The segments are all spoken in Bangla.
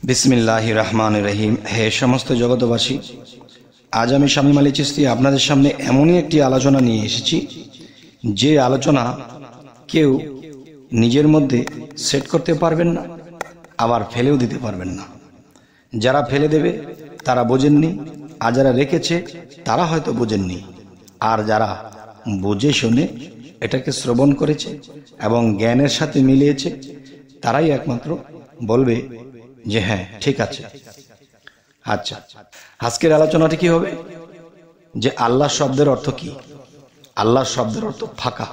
বিসমিল্লাহির রহমানির রহিম। হে সমস্ত জগতবাসী, আজ আমি শামীম আলী চিশতি আপনাদের সামনে এমনই একটি আলোচনা নিয়ে এসেছি যে আলোচনা কেউ নিজের মধ্যে সেট করতে পারবেন না, আবার ফেলেও দিতে পারবেন না। যারা ফেলে দেবে তারা বোঝেননি, আর যারা রেখেছে তারা হয়তো বোঝেননি, আর যারা বুঝে শুনে এটাকে শ্রবণ করেছে এবং জ্ঞানের সাথে মিলিয়েছে তারাই একমাত্র বলবে যে হ্যাঁ ঠিক আছে। আচ্ছা, আজকের আলোচনাটি কি হবে যে আল্লাহ শব্দের অর্থ কি? আল্লাহ শব্দের অর্থ ফাঁকা।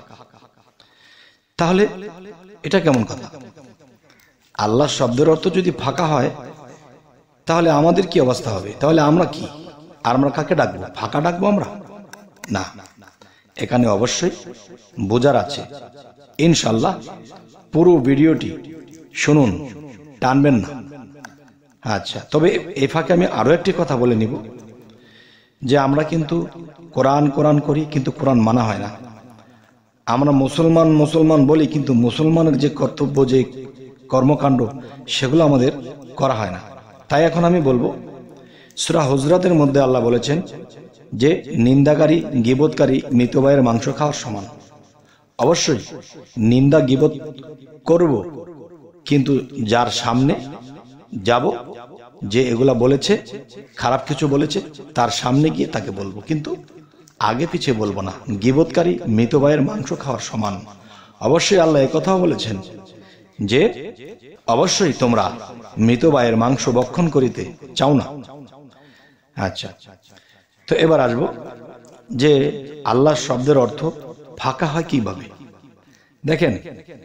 তাহলে এটা কেমন কথা? আল্লাহ শব্দের অর্থ যদি ফাঁকা হয় তাহলে আমাদের কি অবস্থা হবে? তাহলে আমরা কি? আর আমরা কাকে ডাকবো? ফাঁকা ডাকবো আমরা? না, এখানে অবশ্যই বোঝার আছে। ইনশাআল্লাহ পুরো ভিডিওটি শুনুন, টানবেন না। আচ্ছা, তবে এই ফাঁকে আমি আরো একটি কথা বলে নিব যে আমরা কিন্তু কোরআন কোরআন করি, কিন্তু কোরআন মানা হয় না। আমরা মুসলমান মুসলমান বলি, কিন্তু মুসলমানের যে কর্তব্য, যে কর্মকাণ্ড, সেগুলো আমাদের করা হয় না। তাই এখন আমি বলবো, সূরা হুজরাতের মধ্যে আল্লাহ বলেছেন যে নিন্দাকারী গীবতকারী মৃত ভাইয়ের মাংস খাওয়ার সমান। অবশ্যই নিন্দা গীবত করব, কিন্তু যার সামনে যাব, যে এগুলা বলেছে, খারাপ কিছু বলেছে, তার সামনে গিয়ে তাকে বলবো, কিন্তু আগে পিছিয়ে বলবো না। গীবতকারী মৃত ভাইয়ের মাংস খাওয়ার সমান। অবশ্যই আল্লাহ একথাও বলেছেন যে অবশ্যই তোমরা মৃত ভাইয়ের মাংস ভক্ষণ করিতে চাও না। আচ্ছা, তো এবার আসবো যে আল্লাহ শব্দের অর্থ ফাঁকা হয় কিভাবে। দেখেন,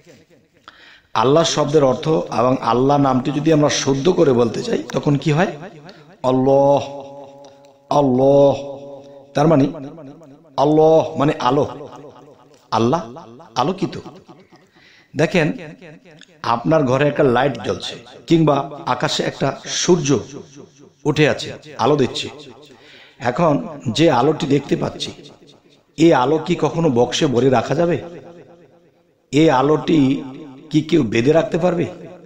আল্লাহ শব্দের অর্থ এবং আল্লাহ নামটি যদি আমরা শুদ্ধ করে বলতে চাই তখন কি হয়? আল্লাহ আল্লাহ, তার মানে আল্লাহ মানে আলো, আল্লাহ আলোকিত। দেখেন, আপনার ঘরে একটা লাইট জ্বলছে, কিংবা আকাশে একটা সূর্য উঠে আছে, আলো দিচ্ছে। এখন যে আলোটি দেখতে পাচ্ছি, এই আলো কি কখনো বক্সে ভরে রাখা যাবে? এই আলোটি কি কেউ বেঁধে রাখতে পারবে?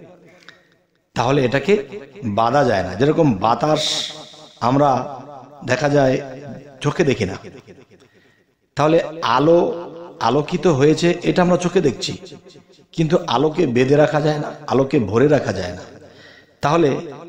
তাহলে এটাকে বাঁধা যায় না। যেরকম বাতাস আমরা দেখা যায় চোখে দেখি না, তাহলে আলো আলোকিত হয়েছে এটা আমরা চোখে দেখছি, কিন্তু আলোকে বেঁধে রাখা যায় না, আলোকে ভরে রাখা যায় না। তাহলে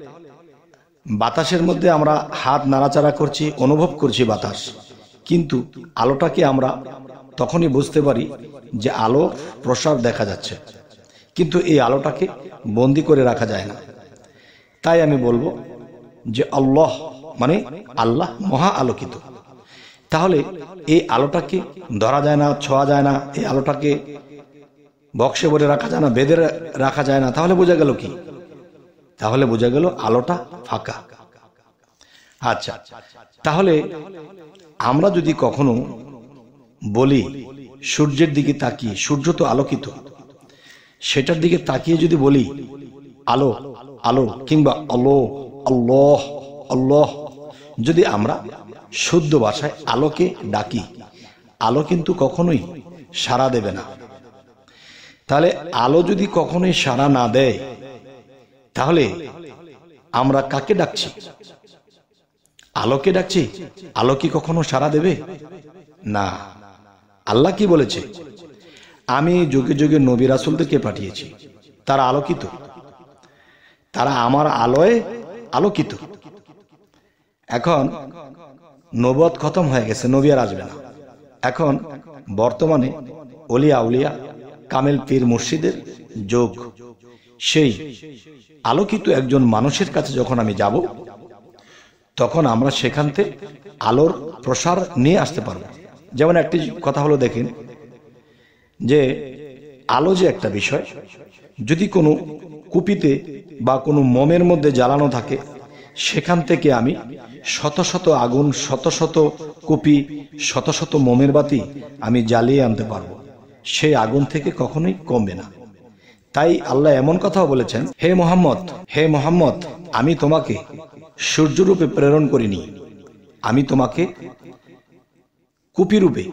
বাতাসের মধ্যে আমরা হাত নাড়াচাড়া করছি, অনুভব করছি বাতাস, কিন্তু আলোটাকে আমরা তখনই বুঝতে পারি যে আলো প্রসার দেখা যাচ্ছে, কিন্তু এই আলোটাকে বন্দি করে রাখা যায় না। তাই আমি বলবো যে আল্লাহ মানে আল্লাহ মহা আলোকিত। তাহলে এই আলোটাকে ধরা যায় না, ছোঁয়া যায় না, এই আলোটাকে বক্সে ভরে রাখা যায় না, বেঁধে রাখা যায় না। তাহলে বোঝা গেল কি? তাহলে বোঝা গেল আলোটা ফাঁকা। আচ্ছা, তাহলে আমরা যদি কখনো বলি সূর্যের দিকে তাকিয়ে, সূর্য তো আলোকিত, সেটার দিকে তাকিয়ে যদি বলি আলো আলো কিংবা আলো আল্লাহ আল্লাহ, যদি আমরা শুদ্ধ ভাষায় আলোকে ডাকি, আলো কিন্তু কখনোই সাড়া দেবে না। তাহলে আলো যদি কখনোই সাড়া না দেয়, তাহলে আমরা কাকে ডাকছি? আলোকে ডাকছি। আলো কি কখনো সাড়া দেবে? না। আল্লাহ কি বলেছে? আমি যুগে যুগে নবী রাসূলদেরকে পাঠিয়েছি, তারা আলোকিত, তারা আমার আলোয় আলোকিত। এখন নবুয়ত খতম হয়ে গেছে, নবী আর আসবে না। এখন বর্তমানে ওলিয়া উলিয়া কামেল পীর মুর্শিদের যুগ। সেই আলোকিত একজন মানুষের কাছে যখন আমি যাব, তখন আমরা সেখান থেকে আলোর প্রসার নিয়ে আসতে পারবো। যেমন একটি কথা হলো, দেখেন যে আলো যে একটা বিষয়, যদি কোনো কুপিতে বা কোনো মোমের মধ্যে জ্বালানো থাকে, সেখান থেকে আমি শত শত আগুন, শত শত কুপি, শত শত মোমের বাতি আমি জ্বালিয়ে আনতে পারবো, সেই আগুন থেকে কখনোই কমবে না। তাই আল্লাহ এমন কথাও বলেছেন, হে মোহাম্মদ, হে মোহাম্মদ, আমি তোমাকে সূর্যরূপে প্রেরণ করিনি, আমি তোমাকে কুপি রূপে,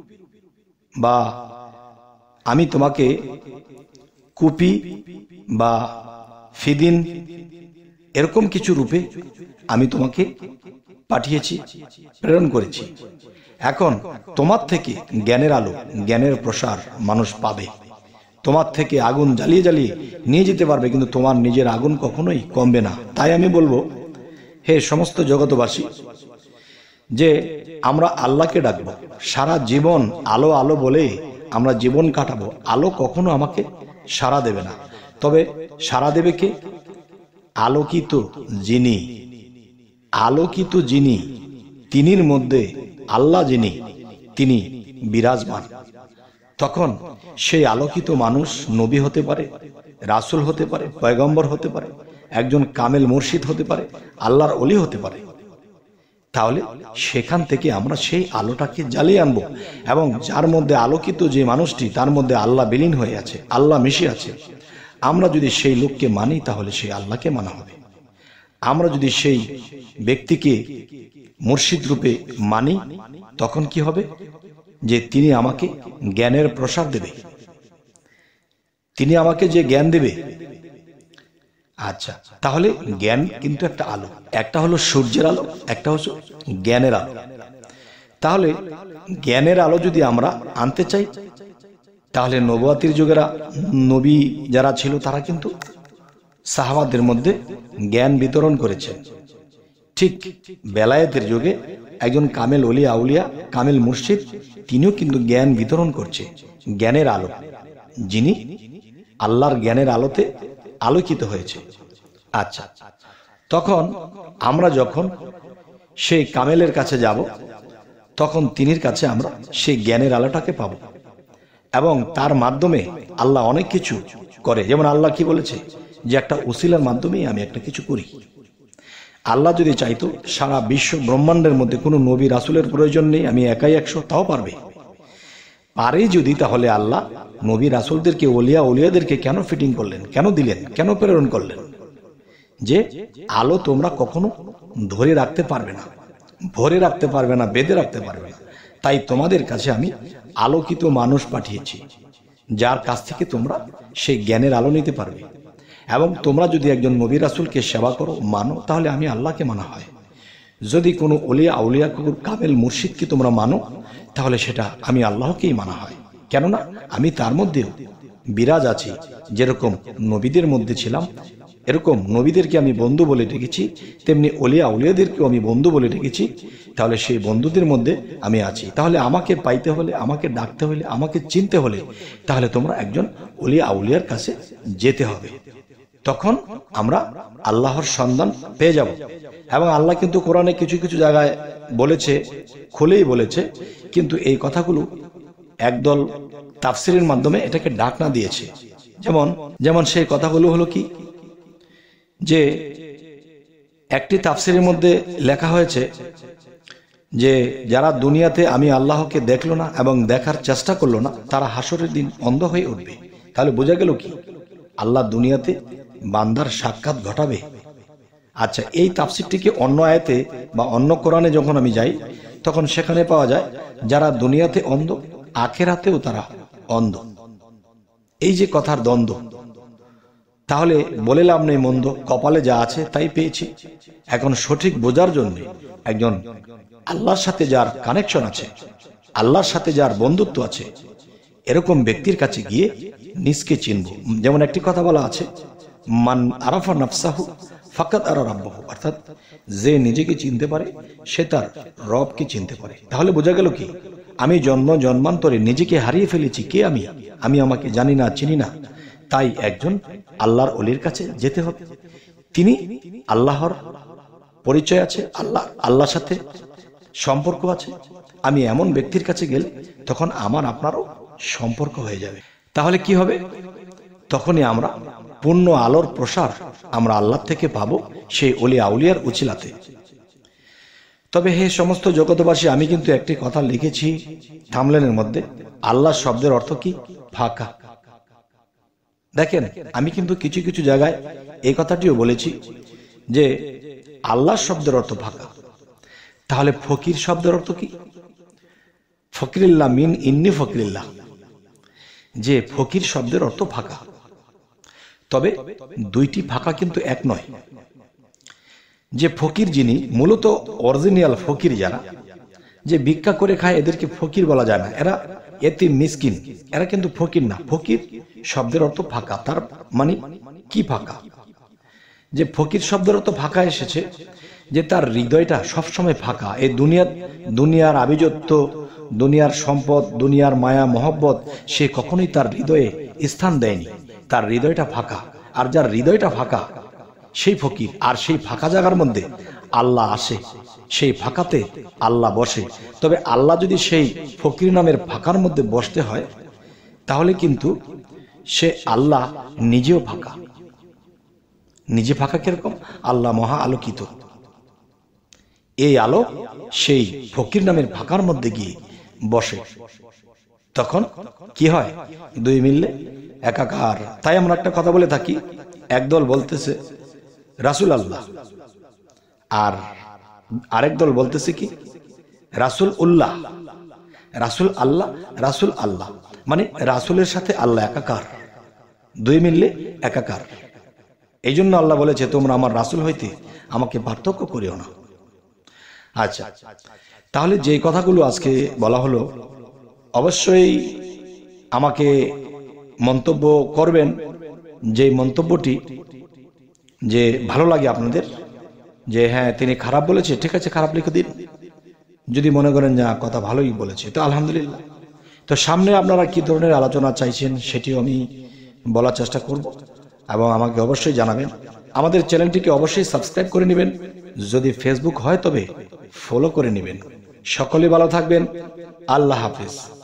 বা আমি তোমাকে কুপি বা ফিদিন এরকম কিছু রূপে আমি তোমাকে পাঠিয়েছি, প্রেরণ করেছি। এখন তোমার থেকে জ্ঞানের আলো, জ্ঞানের প্রসার মানুষ পাবে। তোমার থেকে আগুন জ্বালিয়ে জ্বালিয়ে নিয়ে যেতে পারবে, কিন্তু তোমার নিজের আগুন কখনোই কমবে না। তাই আমি বলবো, হে সমস্ত জগতবাসী, যে আমরা আল্লাহকে ডাকবো। সারা জীবন আলো আলো বলে আমরা জীবন কাটাবো, আলো কখনো আমাকে সাড়া দেবে না। তবে সাড়া দেবে কে? আলোকিত যিনি, আলোকিত যিনি, তিনির মধ্যে আল্লাহ যিনি, তিনি বিরাজমান। তখন সেই আলোকিত মানুষ নবী হতে পারে, রাসূল হতে পারে, পয়গম্বর হতে পারে, একজন কামেল মুর্শিদ হতে পারে, আল্লাহর ওলি হতে পারে। তাহলে সেখান থেকে আমরা সেই আলোটাকে জ্বালিয়ে আনবো, এবং যার মধ্যে আলোকিত যে মানুষটি, তার মধ্যে আল্লাহ বিলীন হয়ে আছে, আল্লাহ মিশে আছে। আমরা যদি সেই লোককে মানি, তাহলে সেই আল্লাহকে মানা হবে। আমরা যদি সেই ব্যক্তিকে মুর্শিদ রূপে মানি, তখন কি হবে? যে তিনি আমাকে জ্ঞানের প্রসার দেবে, তিনি আমাকে যে জ্ঞান দেবে। আচ্ছা, তাহলে জ্ঞান কিন্তু একটা আলো, একটা হলো সূর্যের আলো, একটা হচ্ছে জ্ঞানের আলো। তাহলে জ্ঞানের আলো যদি আমরা আনতে চাই, তাহলে নবুয়াতির যুগেরা নবী যারা ছিল তারা কিন্তু সাহাবাদের মধ্যে জ্ঞান বিতরণ করেছে। ঠিক বেলায়েতের যুগে একজন কামেল ওলি আউলিয়া, কামেল মুর্শিদ, তিনিও কিন্তু জ্ঞান বিতরণ করছে, জ্ঞানের আলো, যিনি আল্লাহর জ্ঞানের আলোতে আলোকিত হয়েছে। আচ্ছা, তখন আমরা যখন সেই কামেলের কাছে যাব, তখন তিনির কাছে আমরা সেই জ্ঞানের আলোটাকে পাব, এবং তার মাধ্যমে আল্লাহ অনেক কিছু করে। যেমন আল্লাহ কি বলেছে, যে একটা উসিলার মাধ্যমেই আমি একটা কিছু করি। আল্লাহ যদি চাইতো সারা বিশ্ব ব্রহ্মাণ্ডের মধ্যে কোনো নবী রাসূলের প্রয়োজন নেই, আমি একাই 100, তাও পারবে। পারে যদি, তাহলে আল্লাহ নবী রাসূলদেরকে, ওলিয়া ওলিয়াদেরকে কেন ফিটিং করলেন, কেন দিলেন, কেন প্রেরণ করলেন? যে আলো তোমরা কখনো ধরে রাখতে পারবে না, ভরে রাখতে পারবে না, বেঁধে রাখতে পারবে না। তাই তোমাদের কাছে আমি আলোকিত মানুষ পাঠিয়েছি, যার কাছ থেকে তোমরা সেই জ্ঞানের আলো নিতে পারবে। এবং তোমরা যদি একজন নবী রাসূলকে সেবা করো, মানো, তাহলে আমি আল্লাহকে মানা হয়। যদি কোনো ওলিয়া আউলিয়া, কামেল মুর্শিদকে তোমরা মানো, তাহলে সেটা আমি আল্লাহকেই মানা হয়। কেননা আমি তার মধ্যেও বিরাজ আছি। যেরকম নবীদের মধ্যে ছিলাম, এরকম নবীদেরকে আমি বন্ধু বলে ডেকেছি, তেমনি ওলিয়া আউলিয়াদেরকেও আমি বন্ধু বলে ডেকেছি। তাহলে সেই বন্ধুদের মধ্যে আমি আছি। তাহলে আমাকে পাইতে হলে, আমাকে ডাকতে হলে, আমাকে চিনতে হলে, তাহলে তোমরা একজন ওলিয়া আউলিয়ার কাছে যেতে হবে। তখন আমরা আল্লাহর সন্ধান পেয়ে যাব। এবং আল্লাহ কিন্তু কোরআনে কিছু কিছু জায়গায় বলেছে, খুলেই বলেছে, কিন্তু এই কথাগুলো একদল তাফসিরের মাধ্যমে এটাকে ডাকনা দিয়েছে। যেমন সেই কথাগুলো হলো কি, যে একটি তাফসিরের মধ্যে লেখা হয়েছে যে যারা দুনিয়াতে আমি আল্লাহকে দেখলো না এবং দেখার চেষ্টা করলো না, তারা হাসরের দিন অন্ধ হয়ে উঠবে। তাহলে বোঝা গেল কি, আল্লাহ দুনিয়াতে বান্দার সাক্ষাৎ ঘটাবে। আচ্ছা, এই তাফসিরটিকে অন্য আয়াতে বা অন্য কোরআনে যখন আমি যাই, তখন সেখানে পাওয়া যায় যারা দুনিয়াতে অন্ধ, আখিরাতেও তারা অন্ধ। এই যে কথার দ্বন্দ্ব, তাহলে বলে লাভ নেই, মন্দ কপালে যা আছে তাই পেয়েছি। এখন সঠিক বোঝার জন্য একজন আল্লাহর সাথে যার কানেকশন আছে, আল্লাহর সাথে যার বন্ধুত্ব আছে, এরকম ব্যক্তির কাছে গিয়ে নিজকে চিনব। যেমন একটি কথা বলা আছে, মান আরাফা নাফসাহু ফাকাত আরা রাব্বাহু, অর্থাৎ যে নিজেকে চিনতে পারে সে তার রবকে চিনতে পারে। তাহলে বোঝা গেল কি, আমি জন্মান্তরে নিজেকে হারিয়ে ফেলেছি। কে আমি আমাকে জানি না, চিনি না। তাই একজন আল্লাহর ওলির কাছে যেতে হবে। তিনি আল্লাহর পরিচয় আছে, আল্লাহর সাথে সম্পর্ক আছে। আমি এমন ব্যক্তির কাছে গেলে তখন আমার আপনারও সম্পর্ক হয়ে যাবে। তাহলে কি হবে? তখনই আমরা পূর্ণ আলোর প্রসার আমরা আল্লাহ থেকে পাবো, সেই ওলি আউলিয়ার উছিলাতে। তবে হে সমস্ত জগতবাসী, আমি কিন্তু একটি কথা লিখেছি থামলেনের মধ্যে, আল্লাহ শব্দের অর্থ কি? ফাঁকা। দেখেন, আমি কিন্তু কিছু কিছু জায়গায় এই কথাটিও বলেছি যে আল্লাহ শব্দের অর্থ ফাঁকা। তাহলে ফকির শব্দের অর্থ কি? ফকিরিল্লাহ মিন ইন্নি ফকিরিল্লাহ, যে ফকির শব্দের অর্থ ফাঁকা। তবে দুইটি ফাঁকা কিন্তু এক নয়। যে ফকির যিনি মূলত অরিজিনাল ফকির যারা যে ভিক্ষা করে খায় এদেরকে ফকির বলা যায় না, এরা এতিম মিসকিন, এরা কিন্তু ফকির না। ফকির শব্দের অর্থ ফাঁকা। তার মানে কি ফাঁকা? যে ফকির শব্দের অর্থ ফাঁকা এসেছে যে তার হৃদয়টা সবসময় ফাঁকা। এই দুনিয়ার আভিজাত্য, দুনিয়ার সম্পদ, দুনিয়ার মায়া মহব্বত সে কখনোই তার হৃদয়ে স্থান দেয়নি। তার হৃদয়টা ফাঁকা। আর যার হৃদয়টা ফাঁকা সেই ফকির। আর সেই ফাঁকা জায়গার মধ্যে আল্লাহ আসে, সেই ফাঁকাতে আল্লাহ বসে। তবে আল্লাহ যদি সেই ফকির নামের ফাঁকার মধ্যে বসতে হয় তাহলে কিন্তু সে আল্লাহ নিজেও ফাঁকা। নিজে ফাঁকা কিরকম? আল্লাহ মহা আলোকিত। এই আলো সেই ফকির নামের ফাঁকার মধ্যে গিয়ে বসে, তখন কি হয়? দুই মিললে একাকার। তাই আমরা একটা কথা বলে থাকি, একদল বলতেছে রাসূল আল্লাহ, আর আরেক দল বলতেছে কি রাসূল উল্লাহ। রাসূল আল্লাহ, রাসূল আল্লাহ, মানে রাসূলের সাথে আল্লাহ একাকার, দুই মিললে একাকার। এই জন্য আল্লাহ বলেছে তোমরা আমার রাসূল হইতে আমাকে পার্থক্য করিও না। আচ্ছা, তাহলে যে কথাগুলো আজকে বলা হলো অবশ্যই আমাকে মন্তব্য করবেন, যে মন্তব্যটি যে ভালো লাগে আপনাদের, যে হ্যাঁ তিনি খারাপ বলেছে, ঠিক আছে খারাপ লিখে দিন। যদি মনে করেন যে কথা ভালোই বলেছে তো আলহামদুলিল্লাহ। তো সামনে আপনারা কি ধরনের আলোচনা চাইছেন সেটিও আমি বলার চেষ্টা করব, এবং আমাকে অবশ্যই জানাবেন। আমাদের চ্যানেলটিকে অবশ্যই সাবস্ক্রাইব করে নেবেন, যদি ফেসবুক হয় তবে ফলো করে নেবেন। সকলে ভালো থাকবেন। আল্লাহ হাফেজ।